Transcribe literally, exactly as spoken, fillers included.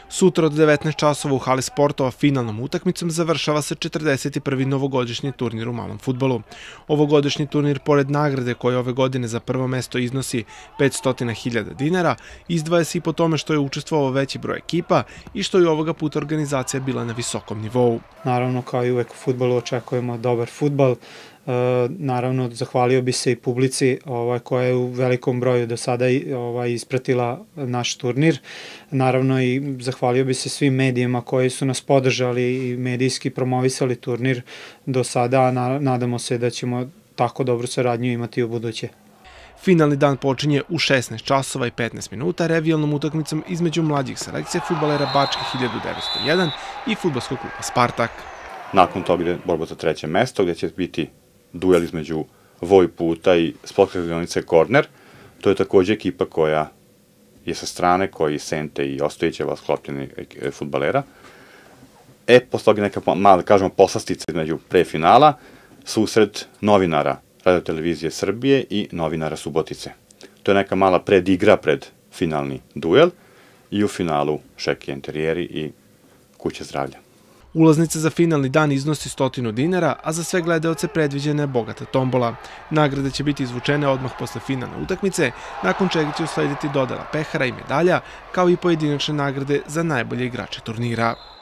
Sutra od devetnaest časova u hali sportova finalnom utakmicom završava se četrdeset prvi novogodišnji turnir u malom fudbalu. Ovogodišnji turnir, pored nagrade koje ove godine za prvo mesto iznosi petsto hiljada dinara, izdvaja se i po tome što je učestvovao veći broj ekipa i što je ovoga puta organizacija bila na visokom nivou. Naravno, kao i uvek u fudbalu očekujemo dobar fudbal. Naravno, zahvalio bi se i publici koja je u velikom broju do sada ispratila naš turnir. Naravno, i zahvalio bi se svim medijima koji su nas podržali i medijski promovisali turnir do sada, a nadamo se da ćemo tako dobru saradnju imati u buduće. Finalni dan počinje u šesnaest časova i petnaest minuta revijalnom utakmicom između mlađih selekcija fudbalera Bačke hiljadu devetsto jedan i fudbalskog kluba Spartak. Nakon toga ide borba za treće mesto, gde će biti duel između Vojputa i Sportske kladionice Korner. To je takođe ekipa koja je sa strane, koji Sente i Ostojićeva sklopljeni fudbalera. E, posle toga neka mala, kažemo, poslastica između prefinala, susret novinara Radio-televizije Srbije i novinara Subotice. To je neka mala predigra pred finalni duel i u finalu Šeki Enterijeri i Kuća zdravlja. Ulaznica za finalni dan iznosi stotinu dinara, a za sve gledaoce predviđena je bogata tombola. Nagrade će biti izvučene odmah posle finalne utakmice, nakon čega će uslediti dodela pehara i medalja, kao i pojedinačne nagrade za najbolje igrače turnira.